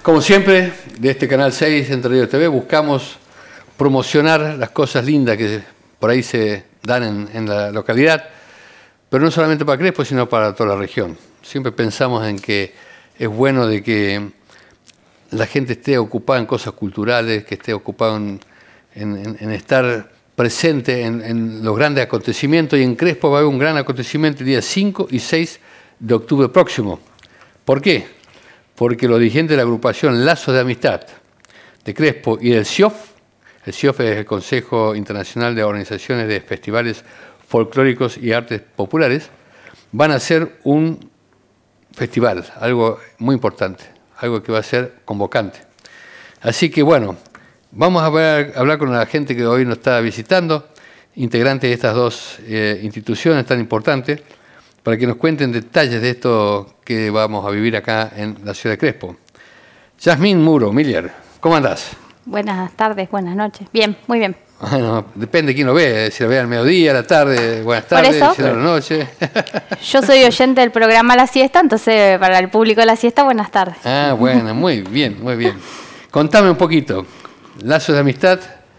Como siempre, de este Canal 6, Entre Ríos TV, buscamos promocionar las cosas lindas que por ahí se dan en la localidad, pero no solamente para Crespo, sino para toda la región. Siempre pensamos en que es bueno de que la gente esté ocupada en cosas culturales, que esté ocupada en estar presente en los grandes acontecimientos, y en Crespo va a haber un gran acontecimiento el día 5 y 6 de octubre próximo. ¿Por qué? Porque los dirigentes de la agrupación Lazos de Amistad de Crespo y del CIOF, el CIOF es el Consejo Internacional de Organizaciones de Festivales Folclóricos y Artes Populares, van a hacer un festival, algo muy importante, algo que va a ser convocante. Así que bueno, vamos a hablar con la gente que hoy nos está visitando, integrantes de estas dos instituciones tan importantes, para que nos cuenten detalles de esto que vamos a vivir acá en la ciudad de Crespo. Yasmín Muro, Miller, ¿cómo andás? Buenas tardes, buenas noches. Bien, muy bien. Bueno, depende de quién lo ve, si lo ve al mediodía, a la tarde, buenas tardes, si no a la noche. Yo soy oyente del programa La Siesta, entonces para el público de La Siesta, buenas tardes. Ah, bueno, muy bien, muy bien. Contame un poquito, Lazos de Amistad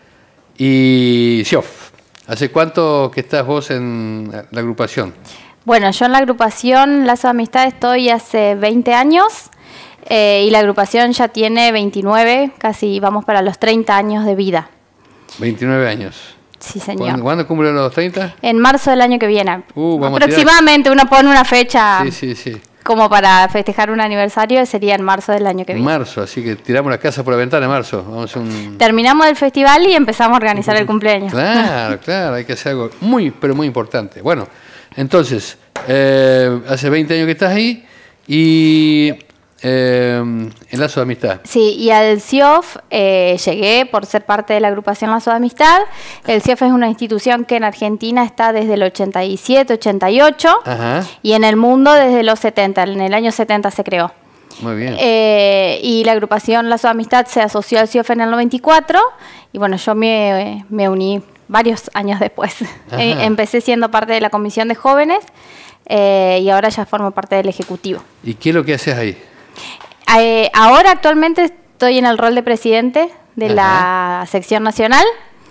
y CIOF. ¿Hace cuánto que estás vos en la agrupación? Bueno, yo en la agrupación Lazos de Amistad estoy hace 20 años y la agrupación ya tiene 29, casi vamos para los 30 años de vida. 29 años. Sí, señor. ¿Cuándo cumplen los 30? En marzo del año que viene. Vamos aproximadamente uno pone una fecha sí. como para festejar un aniversario, sería en marzo del año que viene. En marzo, así que tiramos la casa por la ventana en marzo. Vamos a Terminamos el festival y empezamos a organizar el cumpleaños. Claro, hay que hacer algo muy, pero muy importante. Bueno, entonces, hace 20 años que estás ahí y en Lazo de Amistad. Sí, y al CIOF llegué por ser parte de la agrupación Lazo de Amistad. El CIOF es una institución que en Argentina está desde el 87, 88 y en el mundo desde los 70. En el año 70 se creó. Muy bien. Y la agrupación Lazo de Amistad se asoció al CIOF en el 94 y bueno, yo me uní varios años después. Empecé siendo parte de la comisión de jóvenes y ahora ya formo parte del ejecutivo. ¿Y qué es lo que haces ahí? Ahora actualmente estoy en el rol de presidente de la sección nacional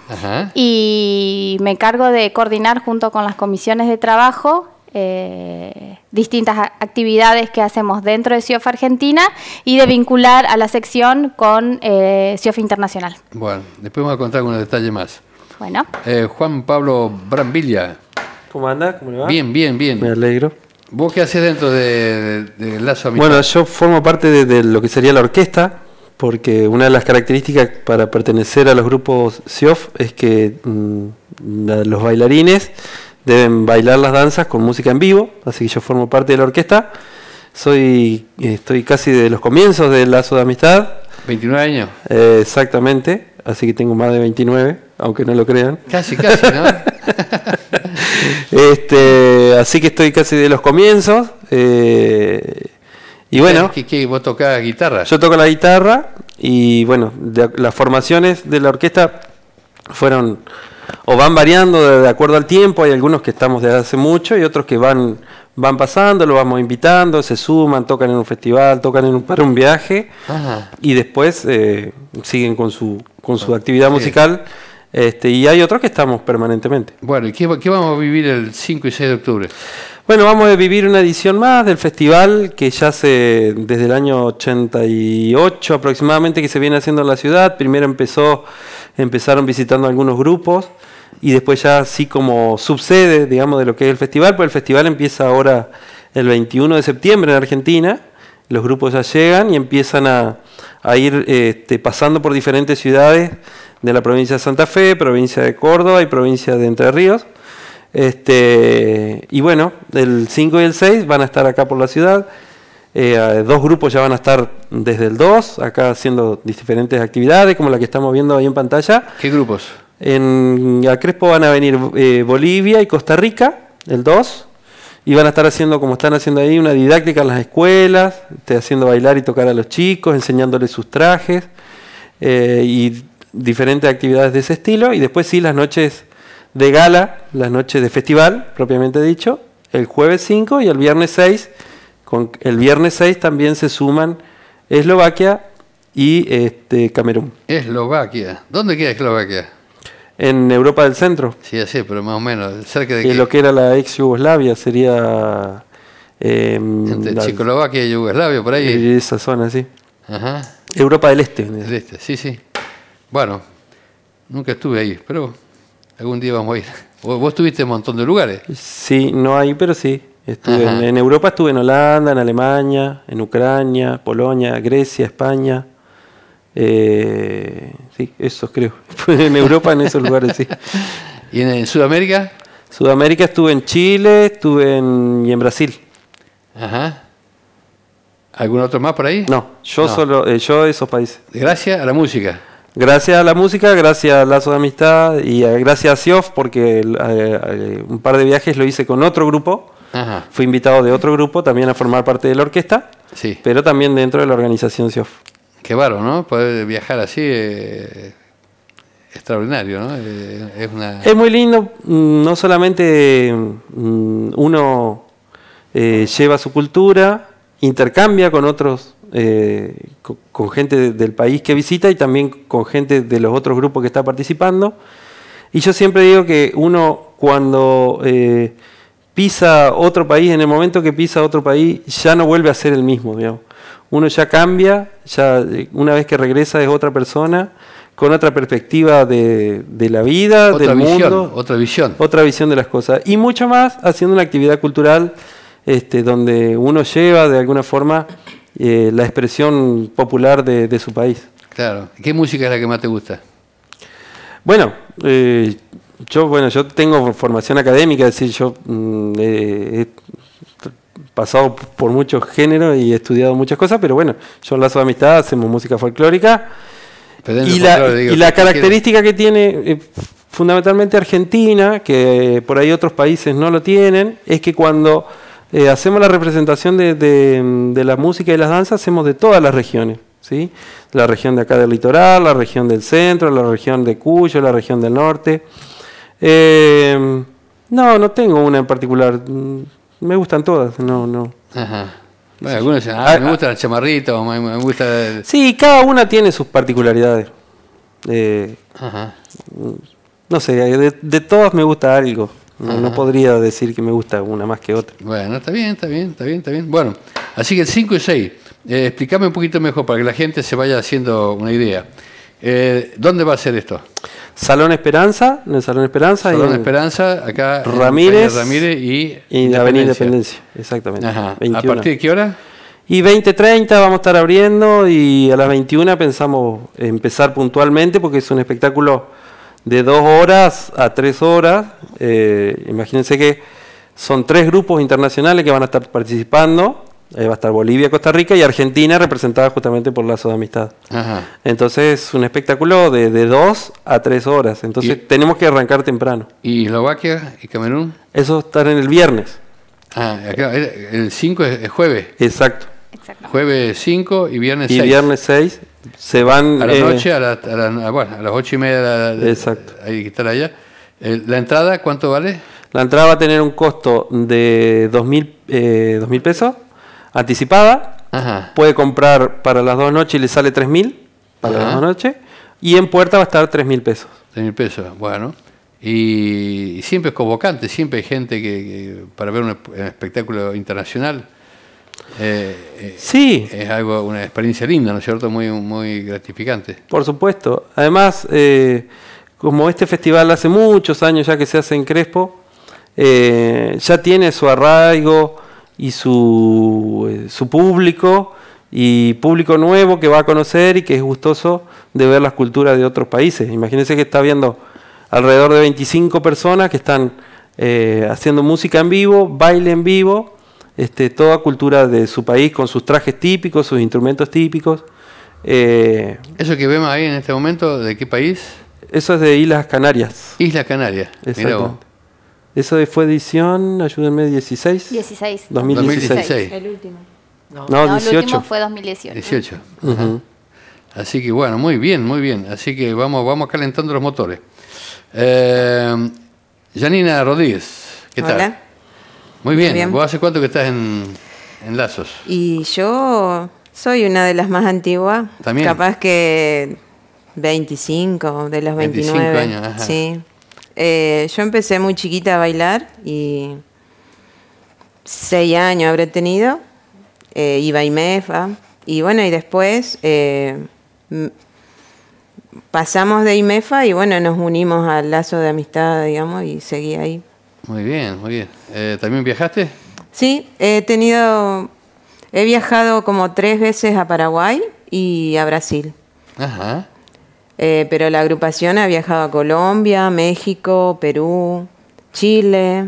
y me encargo de coordinar junto con las comisiones de trabajo distintas actividades que hacemos dentro de CIOF Argentina y de vincular a la sección con CIOF Internacional. Bueno, después vamos a contar algunos detalles más. Bueno. Juan Pablo Brambilla. ¿Cómo anda? ¿Cómo le va? Bien. Me alegro. ¿Vos qué haces dentro de Lazo Amistad? Bueno, yo formo parte de lo que sería la orquesta, porque una de las características para pertenecer a los grupos CIOF es que los bailarines deben bailar las danzas con música en vivo, así que yo formo parte de la orquesta. Estoy casi de los comienzos del Lazo de Amistad. 29 años. Exactamente, así que tengo más de 29, aunque no lo crean. Casi, ¿no? Así que estoy casi de los comienzos. Y bueno. ¿Qué vos tocás guitarra? Yo toco la guitarra y bueno, las formaciones de la orquesta fueron o van variando de acuerdo al tiempo. Hay algunos que estamos desde hace mucho y otros que van pasando, lo vamos invitando, se suman, tocan en un festival, tocan para un viaje y después siguen con su actividad musical. Y hay otros que estamos permanentemente. Bueno, ¿y qué vamos a vivir el 5 y 6 de octubre? Bueno, vamos a vivir una edición más del festival que ya desde el año 88 aproximadamente que se viene haciendo en la ciudad. Primero empezaron visitando algunos grupos y después ya así como subsede, digamos, de lo que es el festival, pues el festival empieza ahora el 21 de septiembre en Argentina. Los grupos ya llegan y empiezan a ir pasando por diferentes ciudades de la provincia de Santa Fe, provincia de Córdoba y provincia de Entre Ríos. Y bueno, el 5 y el 6 van a estar acá por la ciudad. Dos grupos ya van a estar desde el 2, acá haciendo diferentes actividades, como la que estamos viendo ahí en pantalla. ¿Qué grupos? A Crespo van a venir Bolivia y Costa Rica, el 2. Y van a estar haciendo, como están haciendo ahí, una didáctica en las escuelas, haciendo bailar y tocar a los chicos, enseñándoles sus trajes. Y diferentes actividades de ese estilo, y después sí las noches de gala, las noches de festival, propiamente dicho, el jueves 5 y el viernes 6. El viernes 6 también se suman Eslovaquia y Camerún. Eslovaquia. ¿Dónde queda Eslovaquia? En Europa del Centro. Sí, ya sé, pero más o menos. ¿Cerca de qué? Lo que era la ex Yugoslavia sería... entre Checoslovaquia y Yugoslavia, por ahí. Esa zona, sí. Ajá. Europa del Este. Del Este, sí, sí. Bueno, nunca estuve ahí, pero algún día vamos a ir. Vos estuviste en un montón de lugares. Sí, no ahí, pero sí. Estuve en Europa, estuve en Holanda, en Alemania, en Ucrania, Polonia, Grecia, España. Sí, esos creo. En Europa, en esos lugares, sí. ¿Y en Sudamérica? Sudamérica estuve en Chile, estuve y en Brasil. Ajá. ¿Algún otro más por ahí? No, yo esos países. Gracias a la música. Gracias a la música, gracias a Lazos de Amistad y gracias a SIOF, porque un par de viajes lo hice con otro grupo. Ajá. Fui invitado de otro grupo también a formar parte de la orquesta, sí, pero también dentro de la organización SIOF. Qué bárbaro, ¿no? Poder viajar así, extraordinario, ¿no? Es muy lindo, no solamente uno lleva su cultura, intercambia con otros, con gente del país que visita y también con gente de los otros grupos que está participando. Y yo siempre digo que uno cuando pisa otro país, en el momento que pisa otro país, ya no vuelve a ser el mismo, digamos. Uno ya cambia, ya una vez que regresa es otra persona, con otra perspectiva de la vida, del mundo. Otra visión. Otra visión de las cosas. Y mucho más haciendo una actividad cultural donde uno lleva de alguna forma la expresión popular de su país. Claro. ¿Qué música es la que más te gusta? Bueno, yo tengo formación académica, es decir, yo he pasado por muchos géneros y he estudiado muchas cosas, pero bueno, yo en Lazo de Amistad hacemos música folclórica. Y la característica que tiene fundamentalmente Argentina, que por ahí otros países no lo tienen, es que cuando hacemos la representación de la música y las danzas, hacemos de todas las regiones, ¿sí? La región de acá del litoral, la región del centro, la región de Cuyo, la región del norte. No tengo una en particular. Me gustan todas, no. Ajá. Bueno, algunos dicen, me gusta el chamarrito, me gusta... Sí, cada una tiene sus particularidades. Ajá. No sé, de todas me gusta algo. No podría decir que me gusta una más que otra. Bueno, está bien. Bueno, así que el 5 y 6, explícame un poquito mejor para que la gente se vaya haciendo una idea. ¿Dónde va a ser esto? Salón Esperanza, en el Salón Esperanza. Salón Esperanza, acá Ramírez, en Ramírez y Avenida Independencia, exactamente. Ajá. 21. ¿A partir de qué hora? Y 20:30 vamos a estar abriendo y a las 21 pensamos empezar puntualmente porque es un espectáculo de 2 horas a 3 horas. Imagínense que son 3 grupos internacionales que van a estar participando. Va a estar Bolivia, Costa Rica y Argentina representada justamente por Lazo de Amistad. Ajá. Entonces es un espectáculo de 2 a 3 horas. Entonces tenemos que arrancar temprano. ¿Y Eslovaquia y Camerún? Eso estará en el viernes. Acá, el 5 es jueves. Exacto. Jueves 5 y viernes 6. Y viernes 6 se van... A la noche, a las 8:30 exacto. Hay que estar allá. ¿La entrada cuánto vale? La entrada va a tener un costo de 2.000 pesos. Anticipada. Ajá. Puede comprar para las 2 noches y le sale 3.000 para las 2 noches. Y en puerta va a estar 3.000 pesos. 3.000 pesos, bueno. Y siempre es convocante, siempre hay gente que para ver un espectáculo internacional. Sí. Es una experiencia linda, ¿no es cierto? Muy, muy gratificante. Por supuesto. Además, como este festival hace muchos años ya que se hace en Crespo, ya tiene su arraigo y su público y público nuevo que va a conocer y que es gustoso de ver las culturas de otros países. Imagínense que está viendo alrededor de 25 personas que están haciendo música en vivo, baile en vivo, toda cultura de su país con sus trajes típicos, sus instrumentos típicos. ¿Eso que vemos ahí en este momento, de qué país? Eso es de Islas Canarias. Islas Canarias, mirá vos. Eso fue edición, ayúdenme, 16. 2016. El último. No, 18. El último fue 2018. 18. Así que bueno, muy bien. Así que vamos calentando los motores. Janina Rodríguez, ¿qué tal? Hola. Muy bien. ¿Vos hace cuánto que estás en Lazos? Y yo Soy una de las más antiguas. ¿También? Capaz que 25, de los 29. 25 años, ajá. Sí. Yo empecé muy chiquita a bailar y 6 años habré tenido. Iba a IMEFA. Y bueno, y después pasamos de IMEFA y bueno, nos unimos al lazo de amistad, digamos, y seguí ahí. Muy bien, muy bien. ¿También viajaste? Sí, he viajado como 3 veces a Paraguay y a Brasil. Ajá. Pero la agrupación ha viajado a Colombia, México, Perú, Chile.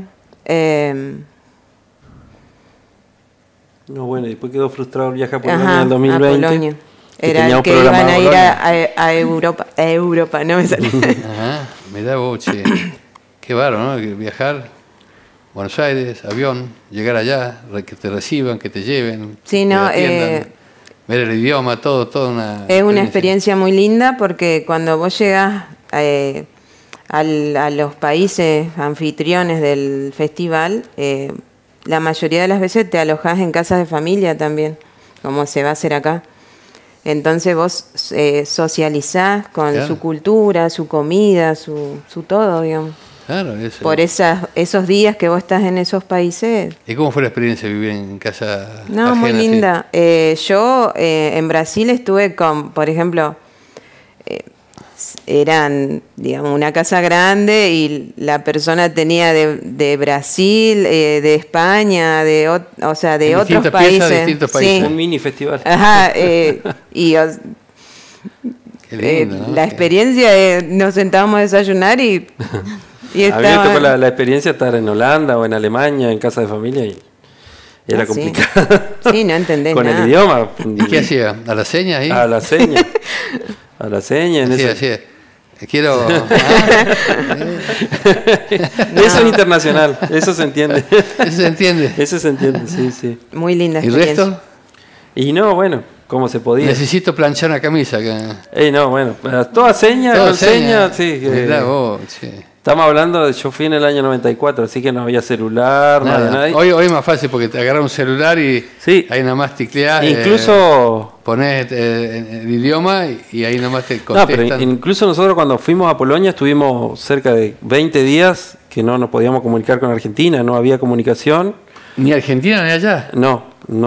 No, bueno, después quedó frustrado el viaje a Polonia en el A 2020. Polonia. Era que iban a ir a Europa. A Europa, no me sale. Ajá, mirá vos, che. Qué bárbaro, ¿no? Viajar, Buenos Aires, avión, llegar allá, que te reciban, que te lleven, Sí, que no, te atiendan, ver el idioma, todo una... Es una experiencia muy linda porque cuando vos llegas a los países anfitriones del festival, la mayoría de las veces te alojás en casas de familia también, como se va a hacer acá. Entonces vos socializás con Claro. su cultura, su comida, su todo, digamos. Claro, eso. Por esos días que vos estás en esos países. ¿Y cómo fue la experiencia de vivir en casa No, ajena, muy así? linda. Yo en Brasil estuve con, por ejemplo, eran, digamos, una casa grande y la persona tenía de Brasil, de España, de otros distintas países. piezas de distintos países. Sí. Un mini festival. Ajá, Qué lindo, ¿no? la experiencia, nos sentábamos a desayunar y A mí me tocó la experiencia de estar en Holanda o en Alemania, en casa de familia, y era sí. complicado. Sí, no entendés Con nada. el idioma. ¿Y qué hacía? ¿A la seña ahí? A la seña. A la seña. En Así, eso. así. Quiero... Eso es internacional, eso se entiende. ¿Eso se entiende? Eso se entiende, sí, sí. Muy linda ¿Y el experiencia. resto? Y no, bueno, ¿cómo se podía? Necesito planchar una camisa. No, bueno, toda seña, Todo con seña, sí. Mirá vos, che. Estamos hablando yo fui en el año 94, así que no había celular, no había Nada. nadie. Hoy es más fácil porque te agarras un celular y Sí. ahí nada más ticleás. Incluso... Pones el idioma y ahí nomás te No, contestan. pero incluso nosotros cuando fuimos a Polonia estuvimos cerca de 20 días que no nos podíamos comunicar con Argentina, no había comunicación. Ni Argentina ni allá. No.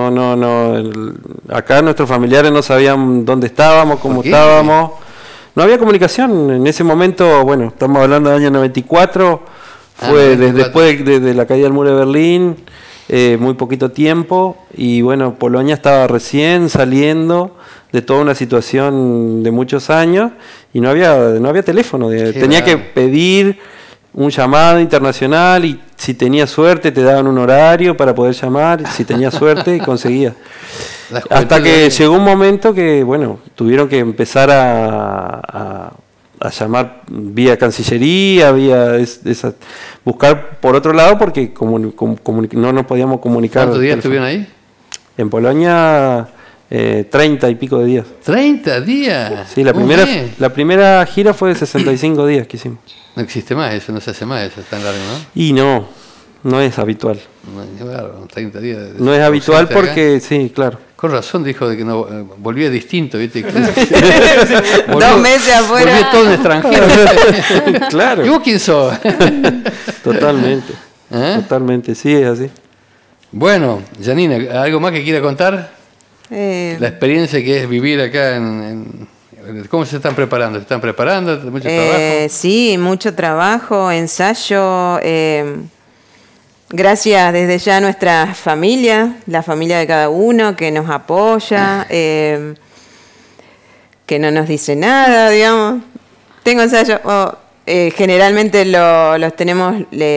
Acá nuestros familiares no sabían dónde estábamos, cómo ¿Por qué? estábamos. No había comunicación. En ese momento, bueno, estamos hablando del año 94, fue 94. después de la caída del muro de Berlín, muy poquito tiempo, y bueno, Polonia estaba recién saliendo de toda una situación de muchos años y no había teléfono. Tenía que pedir un llamado internacional y si tenía suerte te daban un horario para poder llamar, si tenía suerte y conseguía. Hasta que llegó un momento que, bueno, tuvieron que empezar a llamar vía Cancillería, buscar por otro lado porque no nos podíamos comunicar. ¿Cuántos días estuvieron ahí? En Polonia, 30 y pico de días. ¿30 días? Sí, la primera gira fue de 65 días que hicimos. No existe más eso, no se hace más eso, es tan largo, ¿no? Y no es habitual. Qué bárbaro, 30 días. No es habitual ausente acá. porque, sí, claro. Con razón dijo de que no volvía distinto, ¿viste? 2 meses afuera. Volvía todo un extranjero. Claro. ¿Y vos quién sos? Totalmente. Totalmente, sí, es así. Bueno, Janina, ¿algo más que quiera contar? Eh, La experiencia que es vivir acá ¿Cómo se están preparando? ¿Se están preparando? ¿Mucho trabajo? Sí, mucho trabajo, ensayo. Gracias desde ya a nuestra familia, la familia de cada uno que nos apoya, que no nos dice nada, digamos. Tengo ensayo, generalmente los tenemos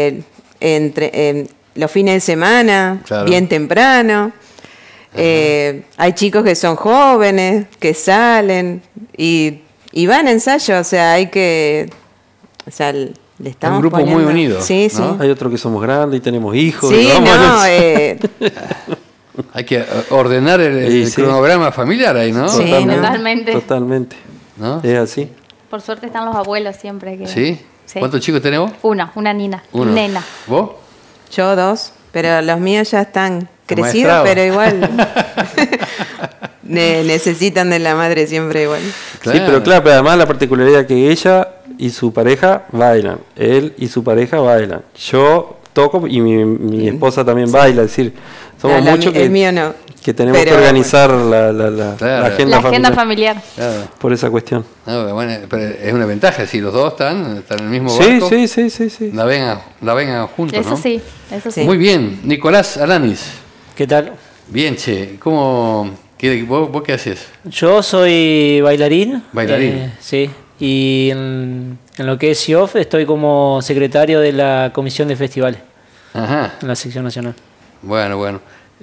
los fines de semana, Claro. bien temprano. Hay chicos que son jóvenes, que salen y van a ensayo, o sea, le estamos un grupo poniendo... muy unido, Sí, ¿no? sí. Hay otros que somos grandes y tenemos hijos. Sí, y vamos no, Hay que ordenar el Sí. cronograma familiar ahí, ¿no? Sí, Totalmente. Totalmente. ¿No? Es así. Por suerte están los abuelos siempre. ¿Sí? Sí. ¿Cuántos chicos tenemos? Una nina. Uno. Nena. ¿Vos? yo 2, pero los míos ya están crecidos, Amaestrados. pero igual necesitan de la madre siempre igual. Claro. Sí, pero además la particularidad que ella y su pareja bailan, él y su pareja bailan. Yo toco y mi esposa también baila, es decir, somos muchos que... El mío no. Que tenemos que organizar la agenda familiar. Claro. Por esa cuestión. No, bueno, pero es una ventaja, si los dos están en el mismo barco. Sí. Navegan juntos, eso ¿no? Sí, eso sí. Muy bien. Nicolás Alanis. ¿Qué tal? Bien, che. ¿Vos qué haces? Yo soy bailarín. ¿Bailarín? Sí. Y en lo que es CIOF estoy como secretario de la Comisión de Festivales. Ajá. En la sección nacional. Bueno.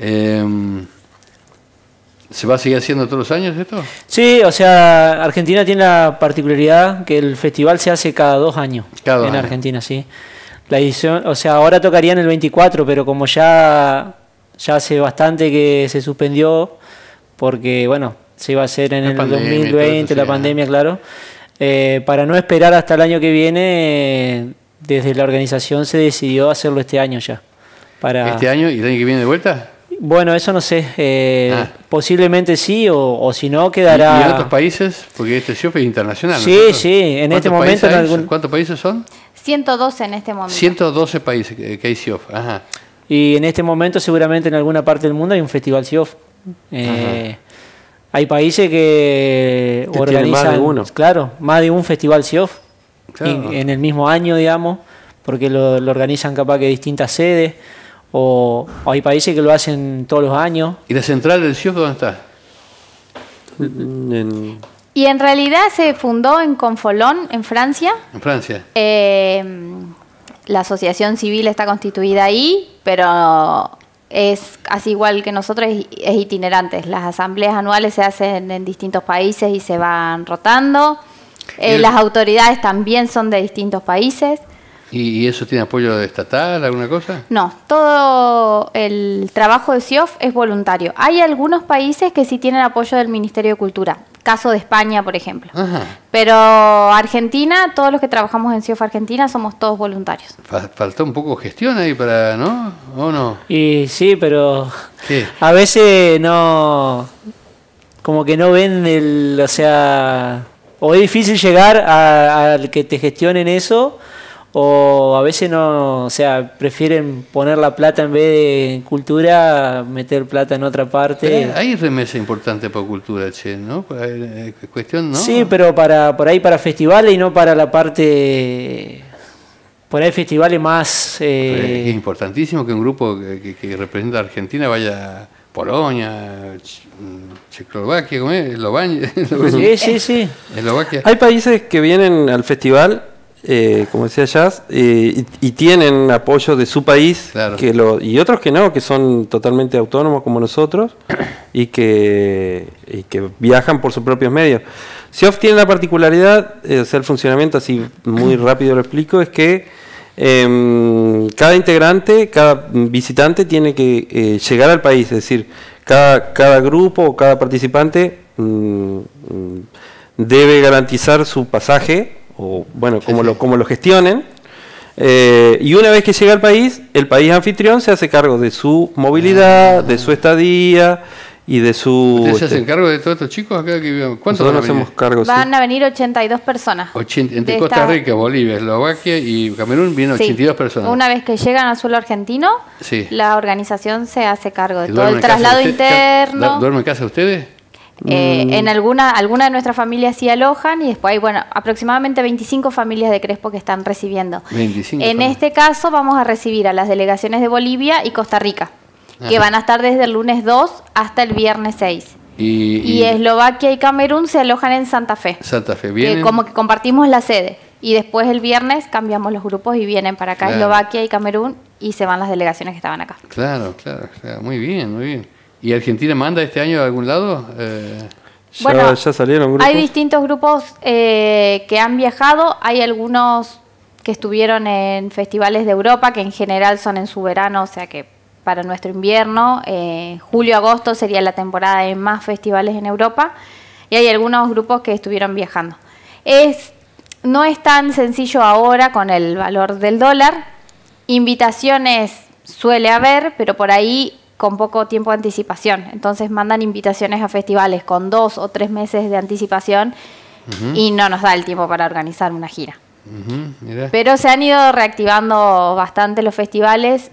¿Se va a seguir haciendo todos los años esto? Sí, o sea, Argentina tiene la particularidad que el festival se hace cada 2 años. En Argentina, sí. La edición, o sea, ahora tocaría en el 24, pero como ya hace bastante que se suspendió, porque, bueno, se iba a hacer en el 2020, la pandemia, claro. Para no esperar hasta el año que viene, desde la organización se decidió hacerlo este año ya. ¿Este año y el año que viene de vuelta? Bueno, eso no sé. Posiblemente sí, o si no, quedará... ¿Y en otros países? Porque este CIOF es internacional. Sí. En este momento... ¿Cuántos países son? 112 en este momento. 112 países que hay CIOF. Ajá. Y en este momento seguramente en alguna parte del mundo hay un festival CIOF. Hay países que organizan... Más de uno. Claro, más de un festival CIOF. Claro. En el mismo año, digamos, porque lo organizan capaz que distintas sedes. O hay países que lo hacen todos los años. ¿Y la central del CIOF dónde está? Y en realidad se fundó en Confolón, en Francia. En Francia. La asociación civil está constituida ahí, pero es casi igual que nosotros, es itinerante. Las asambleas anuales se hacen en distintos países y se van rotando. Las autoridades también son de distintos países. ¿Y eso tiene apoyo estatal, alguna cosa? No, todo el trabajo de CIOF es voluntario. Hay algunos países que sí tienen apoyo del Ministerio de Cultura, caso de España, por ejemplo. Ajá. Pero Argentina, todos los que trabajamos en CIOF Argentina somos todos voluntarios. Faltó un poco gestión ahí para, ¿no? ¿O no? Y sí, pero ¿qué? A veces no, como que no ven o sea, o es difícil llegar al que te gestionen eso. O a veces no, o sea, prefieren poner la plata en vez de cultura, meter plata en otra parte. Pero hay remesa importante para cultura, che, ¿no? Cuestión, ¿no? Sí, pero por ahí para festivales y no para la parte... Por ahí festivales más... Es importantísimo que un grupo que representa a Argentina vaya a Polonia, Checoslovaquia, ¿cómo es? Eslovenia. Sí. Eslovaquia. Hay países que vienen al festival... como decía Jazz, y tienen apoyo de su país, claro. Y otros que no, que son totalmente autónomos como nosotros y que viajan por sus propios medios. CIOF tiene la particularidad, o sea, el funcionamiento, así muy rápido lo explico, es que cada integrante, cada visitante tiene que llegar al país, es decir, cada grupo o cada participante debe garantizar su pasaje, o bueno, como lo gestionen, y una vez que llega al país, el país anfitrión se hace cargo de su movilidad, de su estadía y de su... ¿Ustedes se hacen cargo de todos estos chicos acá que viven? ¿Cuántos nosotros nos hacemos cargo? Van a venir 82 personas. Entre Costa Rica, Bolivia, Eslovaquia y Camerún vienen 82 personas. Una vez que llegan al suelo argentino, la organización se hace cargo de todo el traslado interno. ¿Duermen en casa ustedes? En alguna de nuestras familias sí alojan y después hay, aproximadamente 25 familias de Crespo que están recibiendo. 25 en este caso vamos a recibir a las delegaciones de Bolivia y Costa Rica, que van a estar desde el lunes 2 hasta el viernes 6. Y Eslovaquia y Camerún se alojan en Santa Fe. Santa Fe, ¿vienen? Como que compartimos la sede. Y después el viernes cambiamos los grupos y vienen para acá Eslovaquia y Camerún y se van las delegaciones que estaban acá. Claro. Muy bien. ¿Y Argentina manda este año a algún lado? Ya salieron grupos. Hay distintos grupos que han viajado. Hay algunos que estuvieron en festivales de Europa, que en general son en su verano, o sea que para nuestro invierno. Julio-agosto sería la temporada de más festivales en Europa. Y hay algunos grupos que estuvieron viajando. No es tan sencillo ahora con el valor del dólar. Invitaciones suele haber, pero por ahí... con poco tiempo de anticipación. Entonces mandan invitaciones a festivales con 2 o 3 meses de anticipación y no nos da el tiempo para organizar una gira. Pero se han ido reactivando bastante los festivales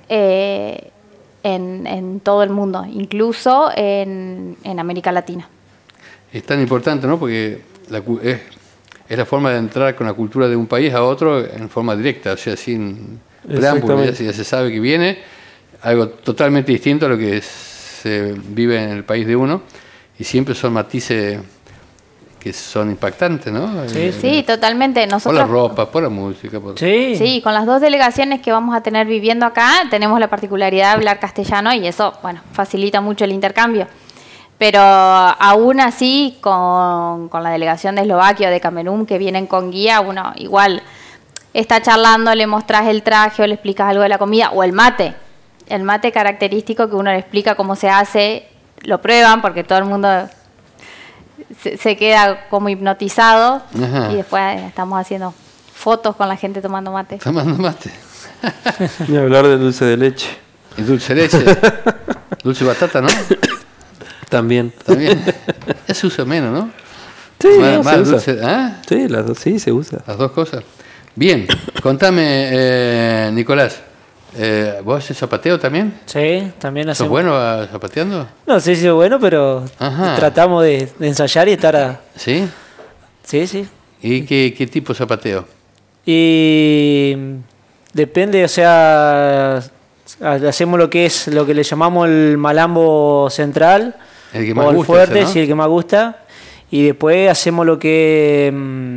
en todo el mundo, incluso en América Latina. Es tan importante, ¿no? Porque es la forma de entrar con la cultura de un país a otro en forma directa, o sea, sin preámbulo, ya se sabe que viene algo totalmente distinto a lo que se vive en el país de uno, y siempre son matices que son impactantes, ¿no? Sí, totalmente. Nosotros, por la ropa, por la música. Sí, con las 2 delegaciones que vamos a tener viviendo acá, tenemos la particularidad de hablar castellano y eso, bueno, facilita mucho el intercambio. Pero aún así, con la delegación de Eslovaquia o de Camerún que vienen con guía, uno igual está charlando, le mostrás el traje o le explicas algo de la comida, o el mate característico que uno le explica cómo se hace, lo prueban porque todo el mundo se queda como hipnotizado. Ajá. Y después estamos haciendo fotos con la gente tomando mate. Tomando mate. Y hablar de dulce de leche. ¿Y dulce de leche? Dulce de batata, ¿no? También. Eso se usa menos, ¿no? Sí, más se dulce, usa. Sí, sí, se usa. Las 2 cosas. Bien, contame, Nicolás, ¿vos haces zapateo también? Sí, también hacemos. ¿Sos bueno zapateando? No sé si soy bueno, pero tratamos de ensayar y estar ¿Sí? Sí. ¿Y qué tipo de zapateo? Y depende, o sea, hacemos lo que le llamamos el malambo central, el que más o el gusta, fuerte, ¿no? Sí, el que más gusta, y después hacemos lo que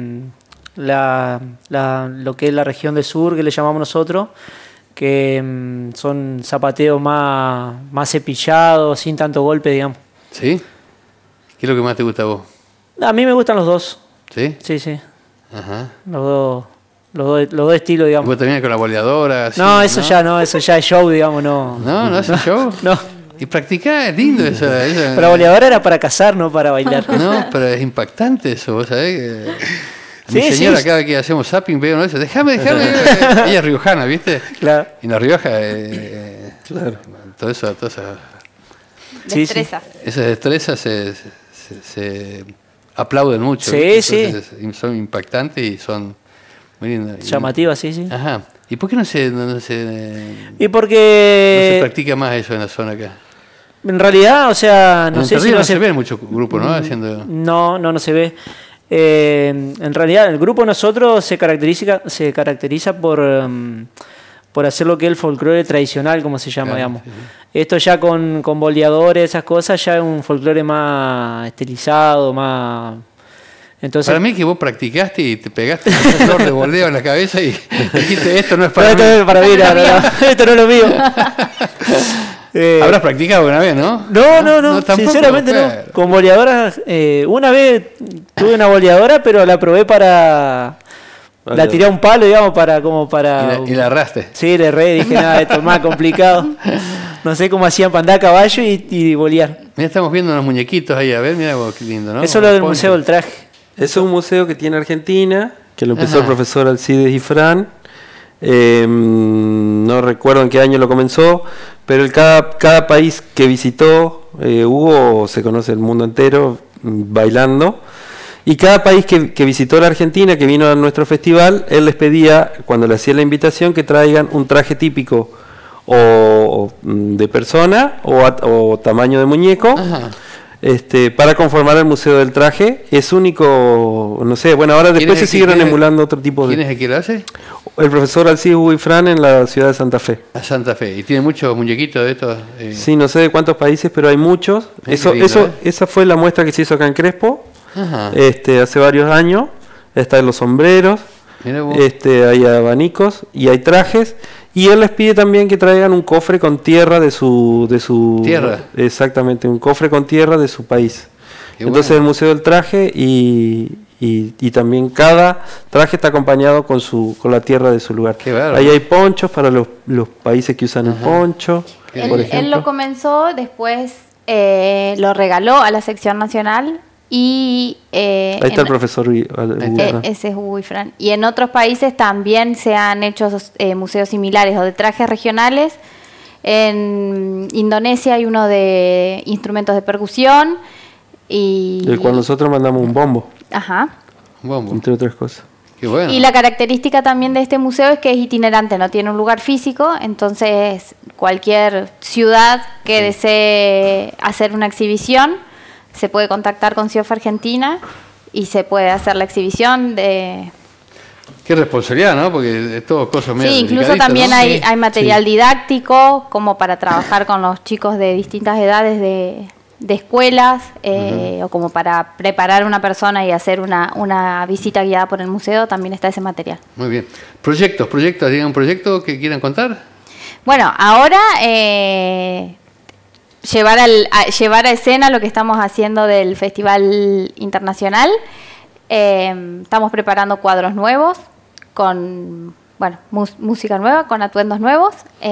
lo que es la región del sur, que le llamamos nosotros, que son zapateos más cepillados, sin tanto golpe, digamos. ¿Sí? ¿Qué es lo que más te gusta a vos? A mí me gustan los dos. ¿Sí? Sí. Ajá. Los dos estilos, digamos. ¿Vos también con la boleadora? No, eso ya es show, digamos, no. ¿No hace show? No. Y practicar, es lindo eso. Pero la boleadora era para cazar, no para bailar. No, pero es impactante eso, vos sabés. Mi señora, cada vez que hacemos zapping, veo uno de esos, déjame. Ella es riojana, ¿viste? Claro. Y en La Rioja, claro. Todo eso. Destrezas. Esas destrezas se aplauden mucho. Sí. Son impactantes y son muy lindas. Llamativas, sí. Ajá. ¿Y por qué no se y porque no se practica más eso en la zona acá? En realidad, o sea, no sé si no se ve mucho grupo, ¿no? Haciendo... No se ve. En realidad, el grupo nosotros se caracteriza por hacer lo que es el folclore tradicional, como se llama, digamos. Sí. Esto ya con boleadores, esas cosas, ya es un folclore más estilizado, más... Entonces, para mí que vos practicaste y te pegaste un flor de boleo en la cabeza y dijiste, esto no es para mí. Esto no es para mí, esto no es lo mío. Habrás practicado una vez, ¿no? No, sinceramente no. Con boleadoras, una vez tuve una boleadora, pero la probé la tiré a un palo, digamos, para... ¿Y la erraste? Sí, le erré, dije, nada, esto es más complicado. No sé cómo hacían para andar a caballo y bolear. Mira, estamos viendo unos muñequitos ahí, a ver, mira qué lindo, ¿no? Eso es lo del Museo del Traje. Eso es un museo que tiene Argentina, que lo empezó el profesor Alcides Ifrán. No recuerdo en qué año lo comenzó, pero cada país que visitó, Hugo se conoce el mundo entero bailando, y cada país que visitó la Argentina, que vino a nuestro festival, él les pedía, cuando le hacía la invitación, que traigan un traje típico o de persona o tamaño de muñeco. Ajá. Para conformar el Museo del Traje. Es único, no sé, bueno, ahora después se siguieron emulando otro tipo de... ¿Quién es el que lo hace? El profesor Alcides Ifrán en la ciudad de Santa Fe. A Santa Fe. ¿Y tiene muchos muñequitos de estos? Sí, no sé de cuántos países, pero hay muchos. Esa fue la muestra que se hizo acá en Crespo. Ajá. Hace varios años. Están los sombreros, hay abanicos y hay trajes. Y él les pide también que traigan un cofre con tierra de su ¿Tierra? Exactamente, un cofre con tierra de su país. Qué Entonces bueno. El Museo del Traje y también cada traje está acompañado con la tierra de su lugar. Qué bárbaro. Ahí hay ponchos para los países que usan el poncho. Él lo comenzó, después lo regaló a la sección nacional. Y ahí está el profesor ese es Hugo Ifrán. Y en otros países también se han hecho museos similares o de trajes regionales En Indonesia hay uno de instrumentos de percusión. Del cual nosotros mandamos un bombo. Ajá. Un bombo. Entre otras cosas. Qué bueno. Y la característica también de este museo es que es itinerante, no tiene un lugar físico, entonces cualquier ciudad que desee hacer una exhibición se puede contactar con CIOF Argentina y se puede hacer la exhibición de... Qué responsabilidad, ¿no? Porque es todo cosas medio... Sí, incluso también, ¿no? hay material didáctico como para trabajar con los chicos de distintas edades de escuelas, o como para preparar a una persona y hacer una visita guiada por el museo, también está ese material. Muy bien. Proyectos, ¿tienen un proyecto que quieran contar? Bueno, ahora llevar a escena lo que estamos haciendo del Festival Internacional. Estamos preparando cuadros nuevos, con música nueva, con atuendos nuevos.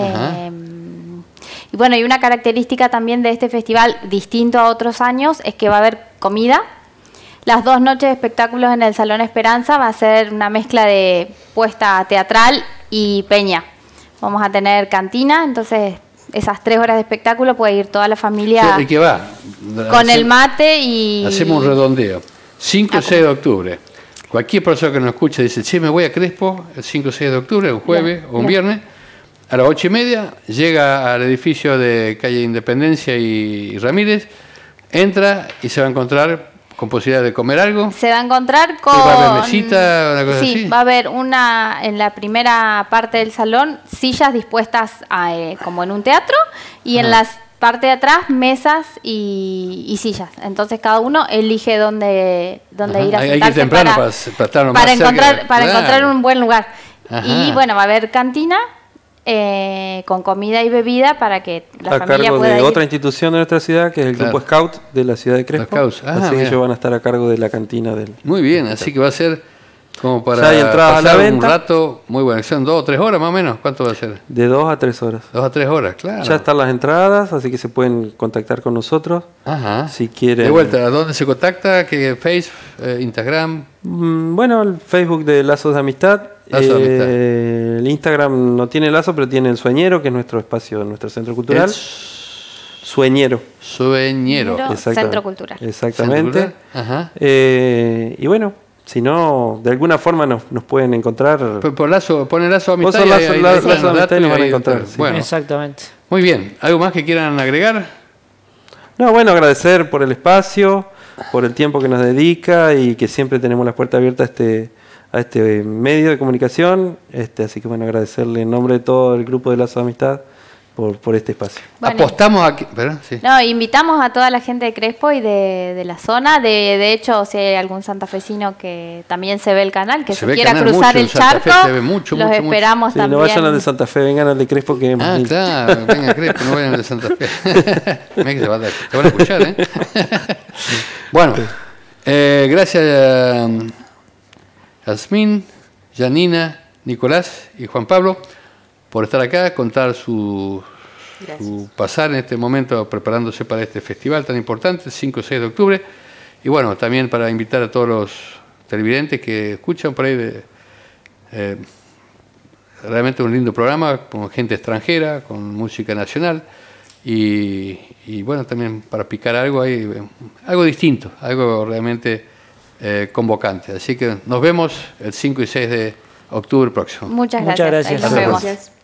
Y bueno, y una característica también de este festival, distinto a otros años, es que va a haber comida. Las 2 noches de espectáculos en el Salón Esperanza va a ser una mezcla de puesta teatral y peña. Vamos a tener cantina, entonces esas 3 horas de espectáculo puede ir toda la familia. ¿Y qué va? Con el mate y... Hacemos un redondeo. 5 y 6 de octubre. Cualquier persona que nos escuche dice, che, me voy a Crespo el 5 y 6 de octubre, un jueves o un viernes. A las 8:30 llega al edificio de calle Independencia y Ramírez, entra y se va a encontrar con posibilidad de comer algo. Se va a encontrar con... ¿Va a haber mesita, una cosa así? Sí, va a haber en la primera parte del salón, sillas dispuestas como en un teatro, y en la parte de atrás, mesas y sillas. Entonces cada uno elige dónde ir a sentarse. Hay que ir temprano para encontrar un buen lugar. Y bueno, va a haber cantina, con comida y bebida para que la familia pueda ir. A cargo de ir. otra institución de nuestra ciudad, que es el Grupo Scout de la ciudad de Crespo. Así que ellos van a estar a cargo de la cantina del... Muy bien, así que va a ser como para pasar a la venta. Un rato muy bueno. ¿Son 2 o 3 horas más o menos? ¿Cuánto va a ser? De 2 a 3 horas. 2 a 3 horas, claro. Ya están las entradas, así que se pueden contactar con nosotros. Si quieren. De vuelta, ¿a dónde se contacta? ¿Qué Facebook, Instagram? Bueno, el Facebook de Lazos de Amistad. El Instagram no tiene lazo, pero tiene el Sueñero, que es nuestro espacio, nuestro centro cultural. Sueñero. Centro Cultural. Exactamente. ¿Centro cultural? Y bueno, si no, de alguna forma nos pueden encontrar. Por Lazo, ponen Lazo Amistad. Lazo Amistad y nos van a encontrar. Sí. Bueno, exactamente. Muy bien. ¿Algo más que quieran agregar? No, bueno, agradecer por el espacio, por el tiempo que nos dedica y que siempre tenemos las puertas abiertas a este medio de comunicación. Así que bueno, agradecerle en nombre de todo el grupo de Lazo de Amistad por este espacio. Bueno, apostamos aquí. ¿Verdad? Sí. No, invitamos a toda la gente de Crespo y de la zona. De hecho, si hay algún santafesino que también se ve el canal, que se quiera cruzar el charco, los esperamos también. No vayan al de Santa Fe, vengan al de Crespo, que es más lindo. Claro, vengan a Crespo, no vayan al de Santa Fe. Mira que te van a escuchar, ¿eh? Bueno, gracias Yasmín, Janina, Nicolás y Juan Pablo por estar acá, contar su pasar en este momento preparándose para este festival tan importante, 5 y 6 de octubre. Y bueno, también para invitar a todos los televidentes que escuchan por ahí realmente un lindo programa con gente extranjera, con música nacional y bueno, también para picar algo ahí, algo distinto, algo realmente convocante. Así que nos vemos el 5 y 6 de octubre próximo. Muchas gracias. Muchas gracias. Nos vemos.